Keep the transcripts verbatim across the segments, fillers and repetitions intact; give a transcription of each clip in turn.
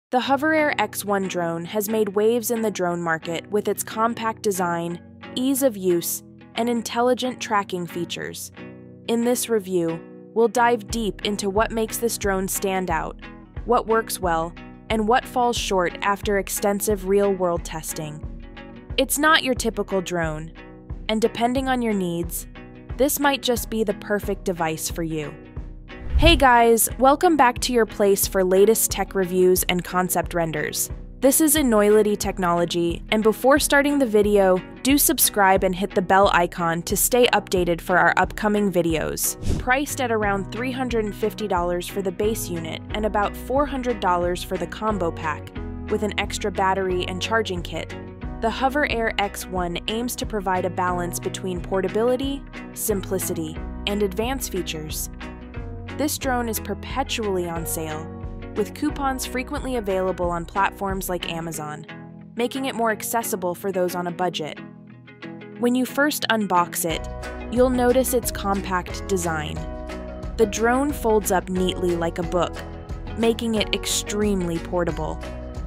The HOVERAir X one drone has made waves in the drone market with its compact design, ease of use, and intelligent tracking features. In this review, we'll dive deep into what makes this drone stand out, what works well, and what falls short after extensive real-world testing. It's not your typical drone, and depending on your needs, this might just be the perfect device for you. Hey guys, welcome back to your place for latest tech reviews and concept renders. This is Enoylity technology, and before starting the video, do subscribe and hit the bell icon to stay updated for our upcoming videos. Priced at around three hundred fifty dollars for the base unit and about four hundred dollars for the combo pack, with an extra battery and charging kit, the HOVERAir X one aims to provide a balance between portability, simplicity, and advanced features. This drone is perpetually on sale, with coupons frequently available on platforms like Amazon, making it more accessible for those on a budget. When you first unbox it, you'll notice its compact design. The drone folds up neatly like a book, making it extremely portable.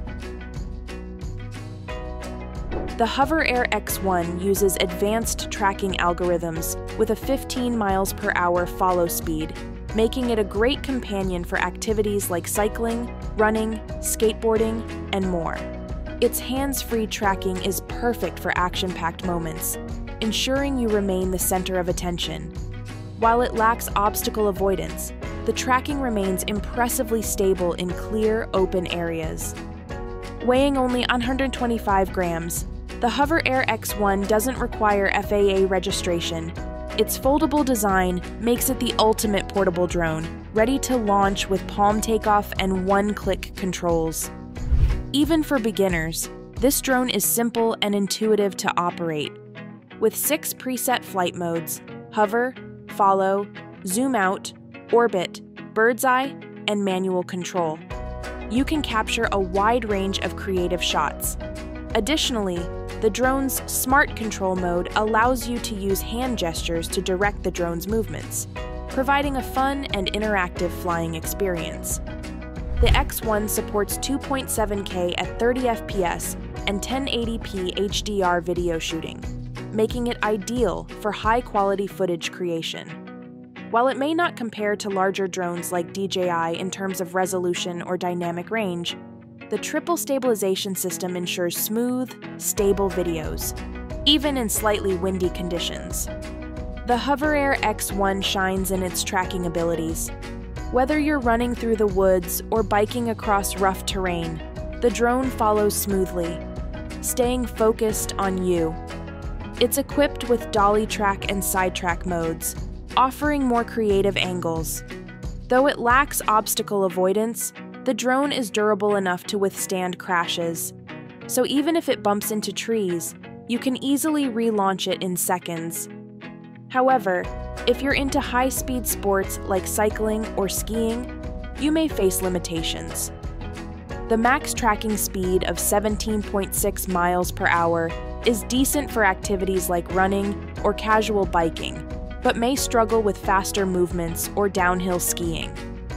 The HOVERAir X one uses advanced tracking algorithms with a fifteen miles per hour follow speed, making it a great companion for activities like cycling, running, skateboarding, and more. Its hands-free tracking is perfect for action-packed moments, ensuring you remain the center of attention. While it lacks obstacle avoidance, the tracking remains impressively stable in clear, open areas. Weighing only one hundred twenty-five grams, the HOVERAir X one doesn't require F A A registration. Its foldable design makes it the ultimate portable drone, ready to launch with palm takeoff and one-click controls. Even for beginners, this drone is simple and intuitive to operate. With six preset flight modes: hover, follow, zoom out, orbit, bird's eye, and manual control, you can capture a wide range of creative shots. Additionally, the drone's Smart Control mode allows you to use hand gestures to direct the drone's movements, providing a fun and interactive flying experience. The X one supports two point seven K at thirty F P S and ten eighty p H D R video shooting, making it ideal for high-quality footage creation. While it may not compare to larger drones like D J I in terms of resolution or dynamic range, the triple stabilization system ensures smooth, stable videos, even in slightly windy conditions. The HOVERAir X one shines in its tracking abilities. Whether you're running through the woods or biking across rough terrain, the drone follows smoothly, staying focused on you. It's equipped with dolly track and sidetrack modes, offering more creative angles. Though it lacks obstacle avoidance, the drone is durable enough to withstand crashes, so even if it bumps into trees, you can easily relaunch it in seconds. However, if you're into high-speed sports like cycling or skiing, you may face limitations. The max tracking speed of seventeen point six miles per hour is decent for activities like running or casual biking, but may struggle with faster movements or downhill skiing.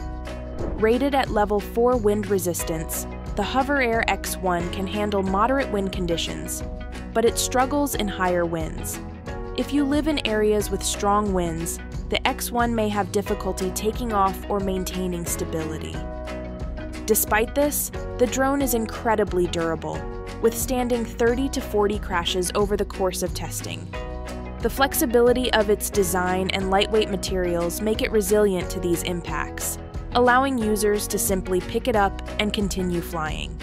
Rated at level four wind resistance, the HOVERAir X one can handle moderate wind conditions, but it struggles in higher winds. If you live in areas with strong winds, the X one may have difficulty taking off or maintaining stability. Despite this, the drone is incredibly durable, withstanding thirty to forty crashes over the course of testing. The flexibility of its design and lightweight materials make it resilient to these impacts, allowing users to simply pick it up and continue flying.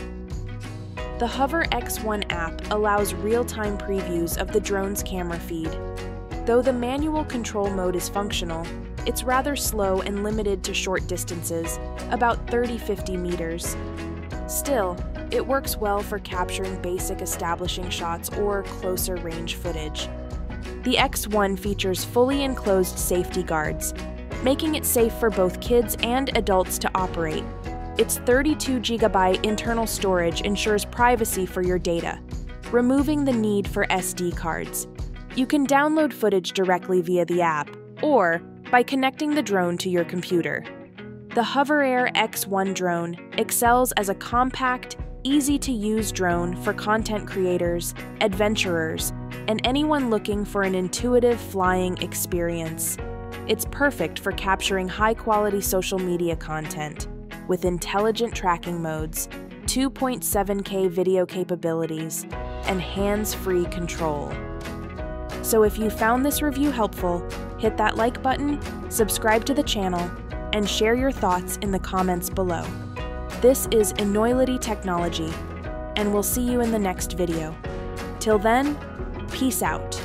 The HOVER X one app allows real-time previews of the drone's camera feed. Though the manual control mode is functional, it's rather slow and limited to short distances, about thirty to fifty meters. Still, it works well for capturing basic establishing shots or closer range footage. The X one features fully enclosed safety guards, making it safe for both kids and adults to operate. Its thirty-two gigabyte internal storage ensures privacy for your data, removing the need for S D cards. You can download footage directly via the app, or by connecting the drone to your computer. The HOVERAir X one drone excels as a compact, easy-to-use drone for content creators, adventurers, and anyone looking for an intuitive flying experience. It's perfect for capturing high-quality social media content with intelligent tracking modes, two point seven K video capabilities, and hands-free control. So if you found this review helpful, hit that like button, subscribe to the channel, and share your thoughts in the comments below. This is Enoylity Technology, and we'll see you in the next video. Till then, peace out.